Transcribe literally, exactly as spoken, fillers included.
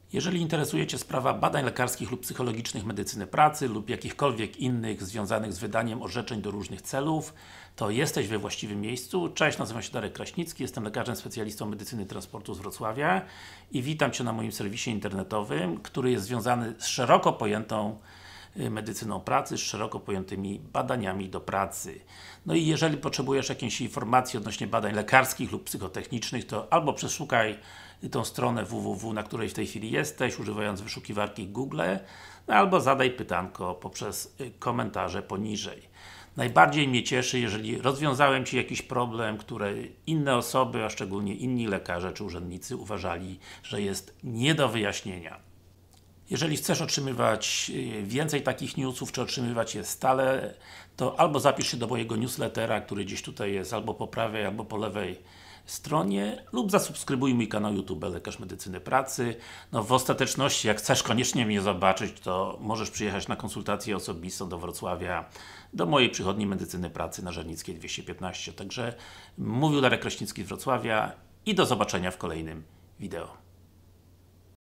Jeżeli interesuje Cię sprawa badań lekarskich lub psychologicznych medycyny pracy lub jakichkolwiek innych związanych z wydaniem orzeczeń do różnych celów, to jesteś we właściwym miejscu. Cześć, nazywam się Darek Kraśnicki, jestem lekarzem specjalistą medycyny transportu z Wrocławia i witam Cię na moim serwisie internetowym, który jest związany z szeroko pojętą medycyną pracy, z szeroko pojętymi badaniami do pracy. No i jeżeli potrzebujesz jakiejś informacji odnośnie badań lekarskich lub psychotechnicznych, to albo przeszukaj tą stronę w w w, na której w tej chwili jesteś, używając wyszukiwarki Google, no albo zadaj pytanko poprzez komentarze poniżej. Najbardziej mnie cieszy, jeżeli rozwiązałem Ci jakiś problem, który inne osoby, a szczególnie inni lekarze czy urzędnicy uważali, że jest nie do wyjaśnienia. Jeżeli chcesz otrzymywać więcej takich newsów, czy otrzymywać je stale, to albo zapisz się do mojego newslettera, który gdzieś tutaj jest, albo po prawej, albo po lewej stronie, lub zasubskrybuj mój kanał YouTube Lekarz Medycyny Pracy. No w ostateczności, jak chcesz koniecznie mnie zobaczyć, to możesz przyjechać na konsultację osobistą do Wrocławia, do mojej przychodni Medycyny Pracy na Żernickiej dwieście piętnaście. Także mówił Darek Kraśnicki z Wrocławia i do zobaczenia w kolejnym wideo.